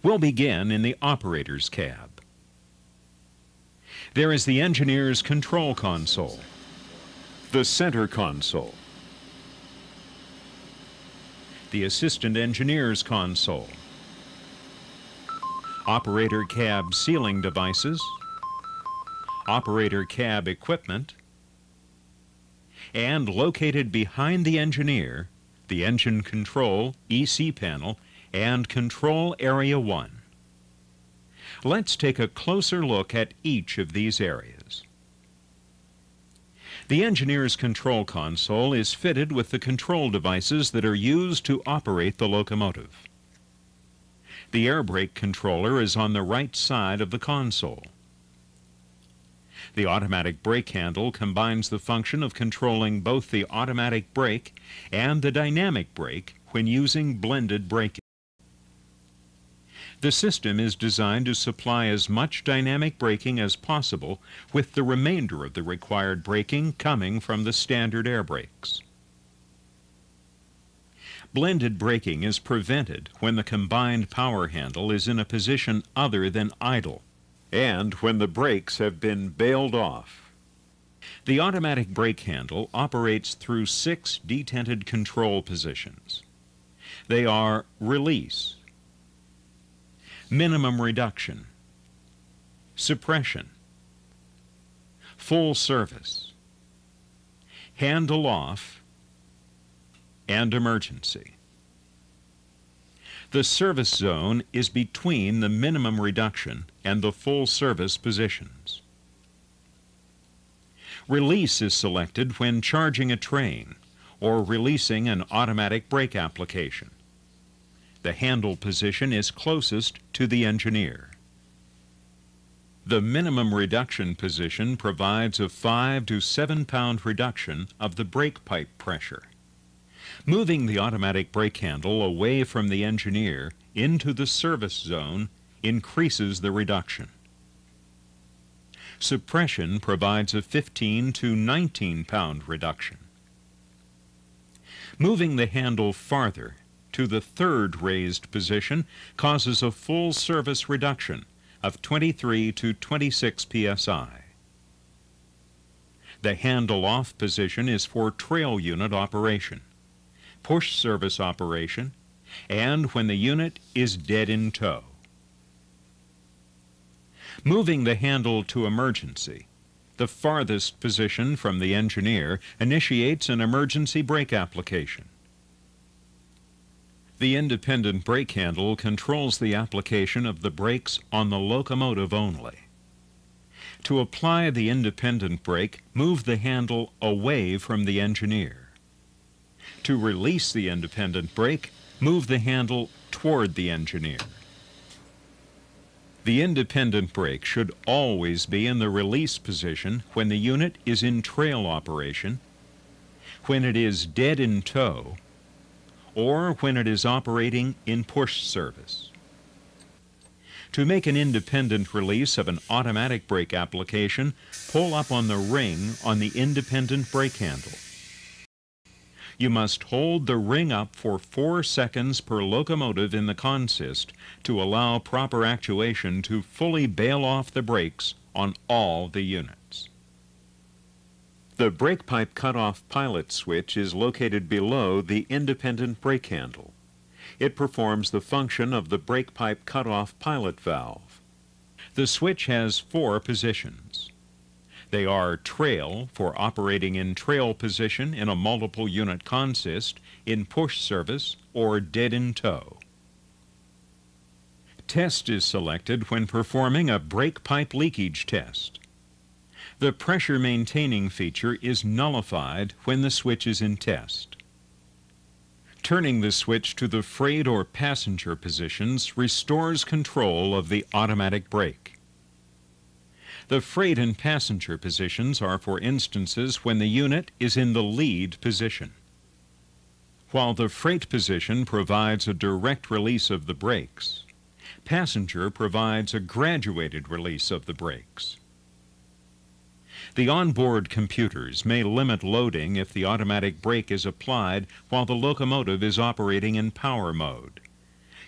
We'll begin in the operator's cab. There is the engineer's control console, the center console, the assistant engineer's console, operator cab ceiling devices, operator cab equipment, and located behind the engineer, the engine control, EC panel, and Control Area 1. Let's take a closer look at each of these areas. The engineer's control console is fitted with the control devices that are used to operate the locomotive. The air brake controller is on the right side of the console. The automatic brake handle combines the function of controlling both the automatic brake and the dynamic brake when using blended braking. The system is designed to supply as much dynamic braking as possible, with the remainder of the required braking coming from the standard air brakes. Blended braking is prevented when the combined power handle is in a position other than idle, and when the brakes have been bailed off. The automatic brake handle operates through 6 detented control positions. They are release, minimum reduction, suppression, full service, handle off, and emergency. The service zone is between the minimum reduction and the full service positions. Release is selected when charging a train or releasing an automatic brake application. The handle position is closest to the engineer. The minimum reduction position provides a 5 to 7 pound reduction of the brake pipe pressure. Moving the automatic brake handle away from the engineer into the service zone increases the reduction. Suppression provides a 15 to 19 pound reduction. Moving the handle farther to the third raised position causes a full service reduction of 23 to 26 psi. The handle off position is for trail unit operation, push service operation, and when the unit is dead in tow. Moving the handle to emergency, the farthest position from the engineer initiates an emergency brake application. The independent brake handle controls the application of the brakes on the locomotive only. To apply the independent brake, move the handle away from the engineer. To release the independent brake, move the handle toward the engineer. The independent brake should always be in the release position when the unit is in trail operation, when it is dead in tow, or when it is operating in push service. To make an independent release of an automatic brake application, pull up on the ring on the independent brake handle. You must hold the ring up for 4 seconds per locomotive in the consist to allow proper actuation to fully bail off the brakes on all the units. The brake pipe cutoff pilot switch is located below the independent brake handle. It performs the function of the brake pipe cutoff pilot valve. The switch has 4 positions. They are trail for operating in trail position in a multiple unit consist, in push service, or dead in tow. Test is selected when performing a brake pipe leakage test. The pressure maintaining feature is nullified when the switch is in test. Turning the switch to the freight or passenger positions restores control of the automatic brake. The freight and passenger positions are for instances when the unit is in the lead position. While the freight position provides a direct release of the brakes, passenger provides a graduated release of the brakes. The onboard computers may limit loading if the automatic brake is applied while the locomotive is operating in power mode.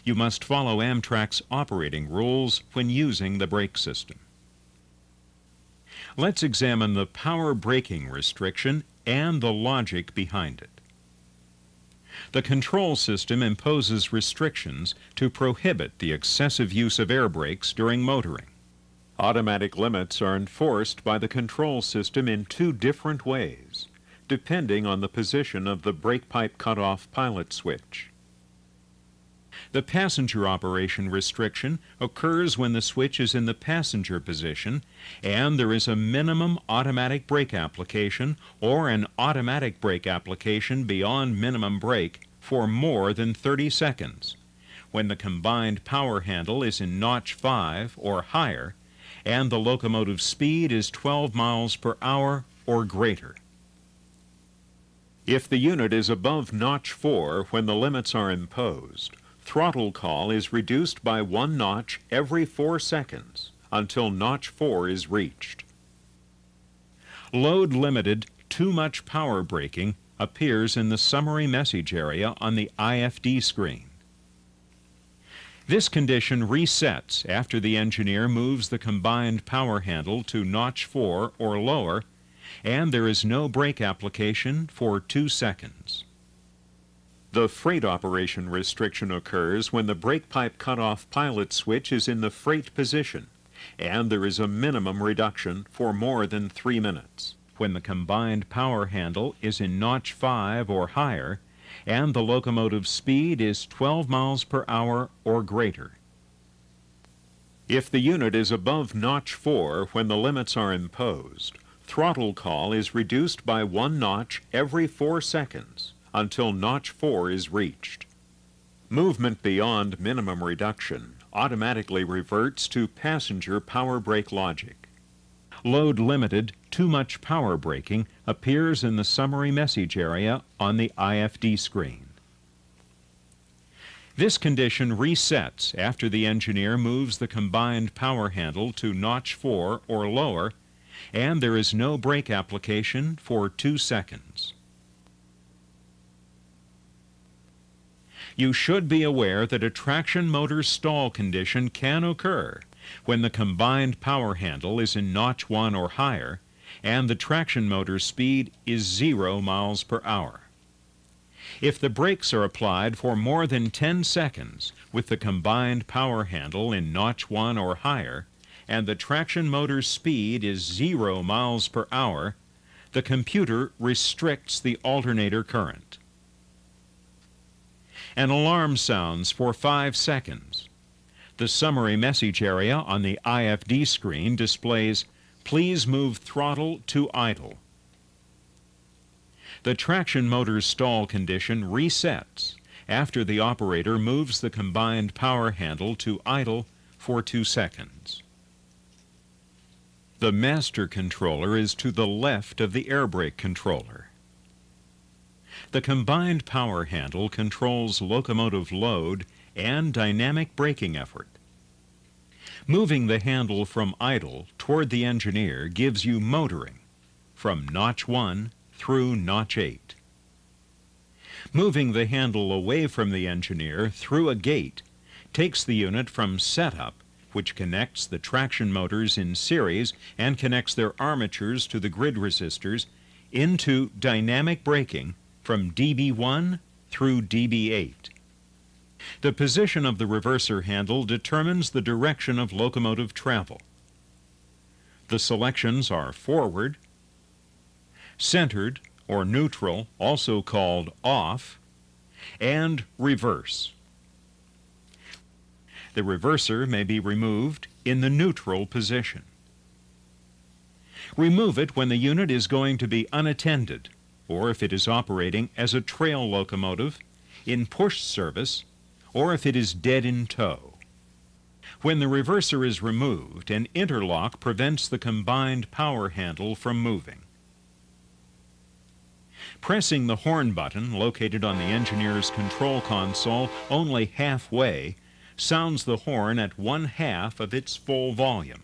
You must follow Amtrak's operating rules when using the brake system. Let's examine the power braking restriction and the logic behind it. The control system imposes restrictions to prohibit the excessive use of air brakes during motoring. Automatic limits are enforced by the control system in two different ways, depending on the position of the brake pipe cutoff pilot switch. The passenger operation restriction occurs when the switch is in the passenger position and there is a minimum automatic brake application or an automatic brake application beyond minimum brake for more than 30 seconds, when the combined power handle is in notch 5 or higher and the locomotive speed is 12 miles per hour or greater. If the unit is above notch 4 when the limits are imposed, throttle call is reduced by 1 notch every 4 seconds until notch 4 is reached. Load-limited too much power braking appears in the summary message area on the IFD screen. This condition resets after the engineer moves the combined power handle to notch 4 or lower and there is no brake application for 2 seconds. The freight operation restriction occurs when the brake pipe cutoff pilot switch is in the freight position and there is a minimum reduction for more than 3 minutes, when the combined power handle is in notch 5 or higher and the locomotive speed is 12 miles per hour or greater. If the unit is above notch 4 when the limits are imposed, throttle call is reduced by 1 notch every 4 seconds until notch 4 is reached. Movement beyond minimum reduction automatically reverts to passenger power brake logic. Load-limited too much power braking appears in the summary message area on the IFD screen. This condition resets after the engineer moves the combined power handle to notch 4 or lower and there is no brake application for 2 seconds. You should be aware that a traction motor stall condition can occur when the combined power handle is in notch 1 or higher and the traction motor speed is 0 miles per hour. If the brakes are applied for more than 10 seconds with the combined power handle in notch 1 or higher and the traction motor speed is 0 miles per hour, the computer restricts the alternator current. An alarm sounds for 5 seconds. The summary message area on the IFD screen displays, "Please move throttle to idle." The traction motor stall condition resets after the operator moves the combined power handle to idle for 2 seconds. The master controller is to the left of the air brake controller. The combined power handle controls locomotive load and dynamic braking effort. Moving the handle from idle toward the engineer gives you motoring from notch 1 through notch 8. Moving the handle away from the engineer through a gate takes the unit from setup, which connects the traction motors in series and connects their armatures to the grid resistors, into dynamic braking from DB1 through DB8. The position of the reverser handle determines the direction of locomotive travel. The selections are forward, centered or neutral, also called off, and reverse. The reverser may be removed in the neutral position. Remove it when the unit is going to be unattended, or if it is operating as a trail locomotive, in push service, or if it is dead in tow. When the reverser is removed, an interlock prevents the combined power handle from moving. Pressing the horn button, located on the engineer's control console only halfway, sounds the horn at 1/2 of its full volume.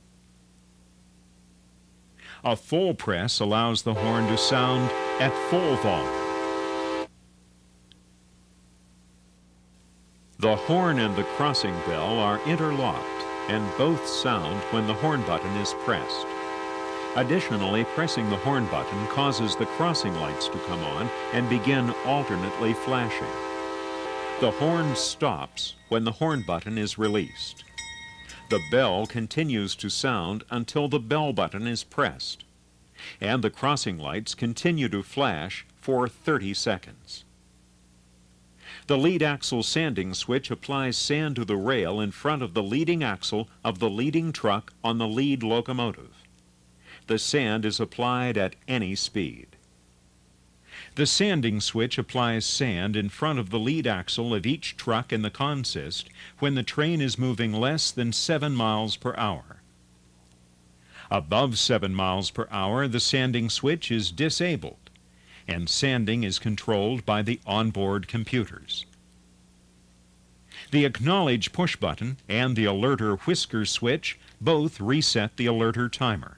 A full press allows the horn to sound at full volume. The horn and the crossing bell are interlocked and both sound when the horn button is pressed. Additionally, pressing the horn button causes the crossing lights to come on and begin alternately flashing. The horn stops when the horn button is released. The bell continues to sound until the bell button is pressed, and the crossing lights continue to flash for 30 seconds. The lead axle sanding switch applies sand to the rail in front of the leading axle of the leading truck on the lead locomotive. The sand is applied at any speed. The sanding switch applies sand in front of the lead axle of each truck in the consist when the train is moving less than 7 miles per hour. Above 7 miles per hour, the sanding switch is disabled, and sanding is controlled by the onboard computers. The Acknowledge push button and the Alerter whisker switch both reset the alerter timer.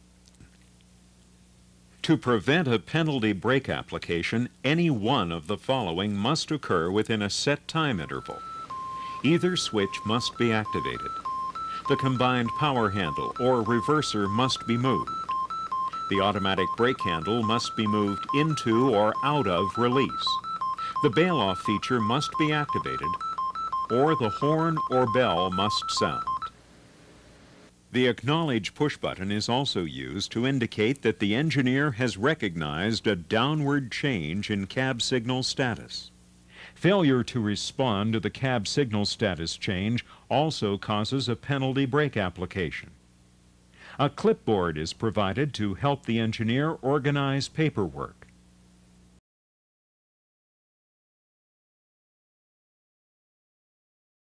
To prevent a penalty brake application, any one of the following must occur within a set time interval. Either switch must be activated. The combined power handle or reverser must be moved. The automatic brake handle must be moved into or out of release. The bail-off feature must be activated, or the horn or bell must sound. The Acknowledge push button is also used to indicate that the engineer has recognized a downward change in cab signal status. Failure to respond to the cab signal status change also causes a penalty brake application. A clipboard is provided to help the engineer organize paperwork.